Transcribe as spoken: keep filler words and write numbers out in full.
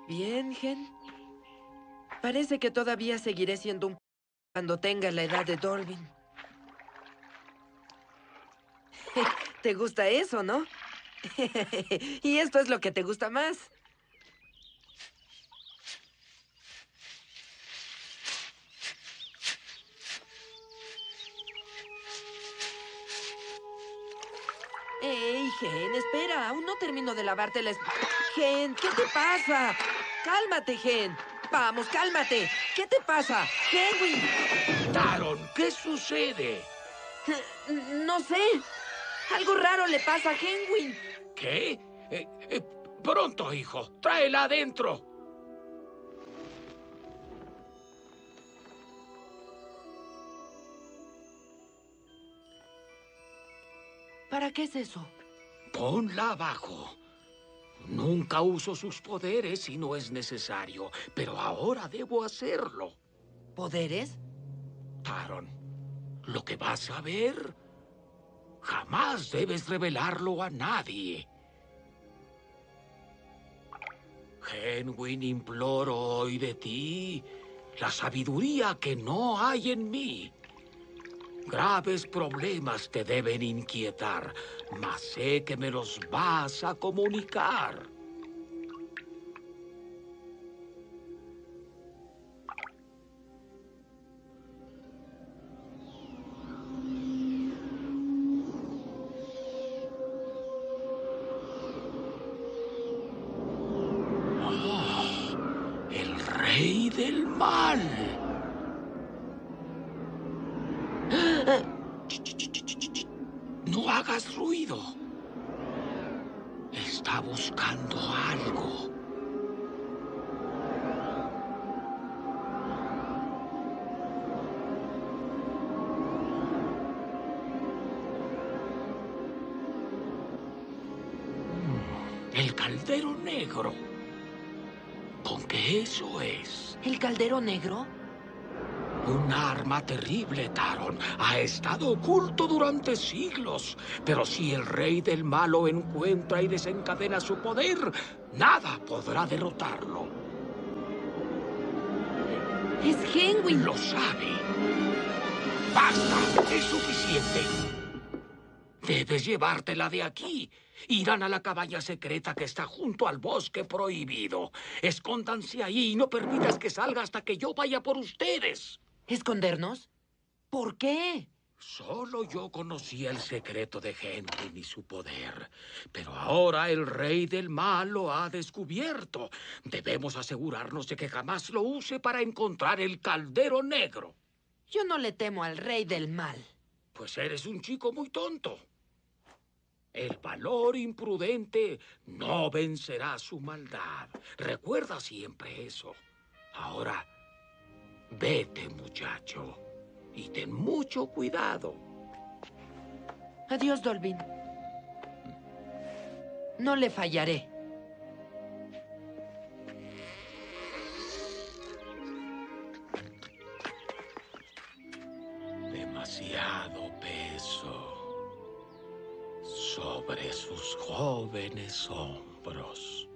Bien, Gen. Parece que todavía seguiré siendo un p cuando tenga la edad de Dolvin. ¿Te gusta eso, no? Y esto es lo que te gusta más. ¡Ey, Gen! Espera, aún no termino de lavarte la esp... Gen, ¿qué te pasa? Cálmate, Gen. Vamos, cálmate. ¿Qué te pasa? Henry. Taron, ¿qué sucede? No sé. Algo raro le pasa a Henwin. ¿Qué? Eh, eh, pronto, hijo. Tráela adentro. ¿Para qué es eso? Ponla abajo. Nunca uso sus poderes si no es necesario, pero ahora debo hacerlo. ¿Poderes? Taron, lo que vas a ver, jamás debes revelarlo a nadie. Henwin, imploro hoy de ti la sabiduría que no hay en mí. Graves problemas te deben inquietar, mas sé que me los vas a comunicar. Oh, el rey del mal. No hagas ruido. Está buscando algo. El caldero negro. ¿Con qué eso es? ¿El caldero negro? Un arma terrible, Taron. Ha estado oculto durante siglos. Pero si el rey del mal lo encuentra y desencadena su poder, nada podrá derrotarlo. Es Henwin. Lo sabe. ¡Basta! ¡Es suficiente! Debes llevártela de aquí. Irán a la cabaña secreta que está junto al bosque prohibido. Escóndanse ahí y no permitas que salga hasta que yo vaya por ustedes. ¿Escondernos? ¿Por qué? Solo yo conocía el secreto de Henwin y su poder. Pero ahora el rey del mal lo ha descubierto. Debemos asegurarnos de que jamás lo use para encontrar el caldero negro. Yo no le temo al rey del mal. Pues eres un chico muy tonto. El valor imprudente no vencerá su maldad. Recuerda siempre eso. Ahora, vete, muchacho. Y ten mucho cuidado. Adiós, Dolvin. No le fallaré. Demasiado peso sobre sus jóvenes hombros.